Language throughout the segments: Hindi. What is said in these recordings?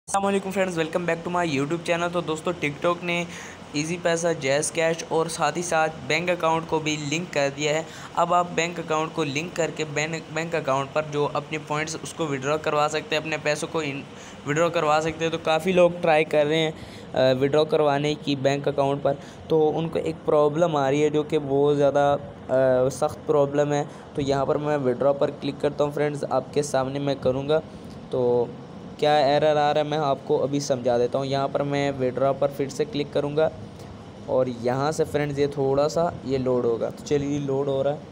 अस्सलाम वालेकुम friends, welcome back to my YouTube channel. तो दोस्तों टिकटॉक ने इजी पैसा, जैज़ कैश और साथ ही साथ बैंक अकाउंट को भी लिंक कर दिया है। अब आप बैंक अकाउंट को लिंक करके बैंक अकाउंट पर जो अपने पॉइंट्स उसको विड्रॉ करवा सकते हैं, अपने पैसों को विड्रॉ करवा सकते हैं। तो काफ़ी लोग ट्राई कर रहे हैं विड्रॉ करवाने की बैंक अकाउंट पर, तो उनको एक प्रॉब्लम आ रही है जो कि बहुत ज़्यादा सख्त प्रॉब्लम है। तो यहाँ पर मैं विड्रॉ पर क्लिक करता हूँ फ्रेंड्स, आपके सामने मैं करूँगा तो क्या एरर आ रहा है मैं आपको अभी समझा देता हूँ। यहाँ पर मैं विड्रॉ पर फिर से क्लिक करूँगा और यहाँ से फ्रेंड्स ये थोड़ा सा ये लोड होगा। तो चलिए लोड हो रहा है,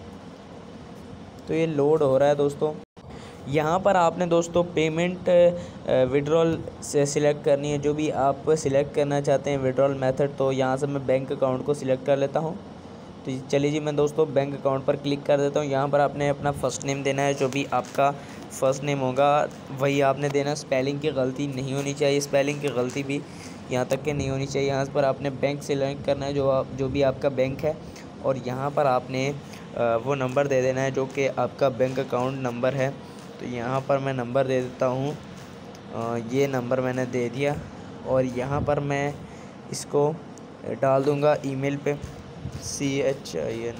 तो ये लोड हो रहा है दोस्तों। यहाँ पर आपने दोस्तों पेमेंट विड्रॉल से सिलेक्ट करनी है, जो भी आप सिलेक्ट करना चाहते हैं विड्रॉल मेथड। तो यहाँ से मैं बैंक अकाउंट को सिलेक्ट कर लेता हूँ। तो चलिए जी मैं दोस्तों बैंक अकाउंट पर क्लिक कर देता हूँ। यहाँ पर आपने अपना फ़र्स्ट नेम देना है, जो भी आपका फ़र्स्ट नेम होगा वही आपने देना। स्पेलिंग की गलती नहीं होनी चाहिए, स्पेलिंग की गलती भी यहाँ तक के नहीं होनी चाहिए। यहाँ पर आपने बैंक सिलेक्ट करना है, जो भी आपका बैंक है, और यहाँ पर आपने वो नंबर दे देना है जो कि आपका बैंक अकाउंट नंबर है। तो यहाँ पर मैं नंबर दे देता हूँ, ये नंबर मैंने दे दिया और यहाँ पर मैं इसको डाल दूँगा ईमेल पे CHIN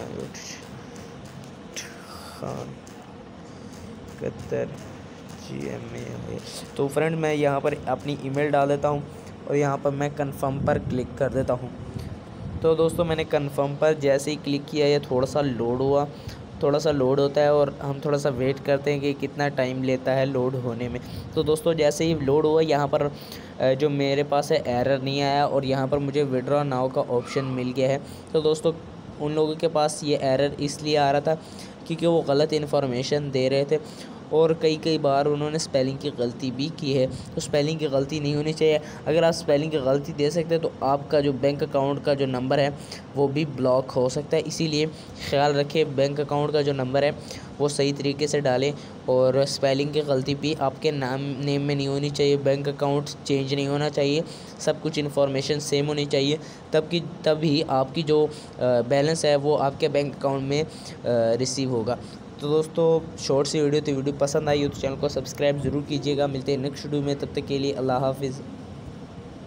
खान कतर GMAIL। तो फ्रेंड मैं यहाँ पर अपनी ईमेल डाल देता हूँ और यहाँ पर मैं कंफर्म पर क्लिक कर देता हूँ। तो दोस्तों मैंने कंफर्म पर जैसे ही क्लिक किया, ये थोड़ा सा लोड हुआ, थोड़ा सा लोड होता है और हम थोड़ा सा वेट करते हैं कि कितना टाइम लेता है लोड होने में। तो दोस्तों जैसे ही लोड हुआ, यहाँ पर जो मेरे पास है एरर नहीं आया और यहाँ पर मुझे विड्रॉ नाउ का ऑप्शन मिल गया है। तो दोस्तों उन लोगों के पास ये एरर इसलिए आ रहा था क्योंकि वो गलत इन्फॉर्मेशन दे रहे थे और कई बार उन्होंने स्पेलिंग की गलती भी की है। तो स्पेलिंग की गलती नहीं होनी चाहिए। अगर आप स्पेलिंग की गलती दे सकते हैं तो आपका जो बैंक अकाउंट का जो नंबर है वो भी ब्लॉक हो सकता है। इसीलिए ख्याल रखें, बैंक अकाउंट का जो नंबर है वो सही तरीके से डालें और स्पेलिंग की गलती भी आपके नेम में नहीं होनी चाहिए। बैंक अकाउंट चेंज नहीं होना चाहिए, सब कुछ इन्फॉर्मेशन सेम होनी चाहिए, तभी आपकी जो बैलेंस है वो आपके बैंक अकाउंट में रिसीव होगा। तो दोस्तों शॉर्ट सी वीडियो पसंद आई हो तो चैनल को सब्सक्राइब ज़रूर कीजिएगा। मिलते हैं नेक्स्ट वीडियो में, तब तक के लिए अल्लाह हाफिज़।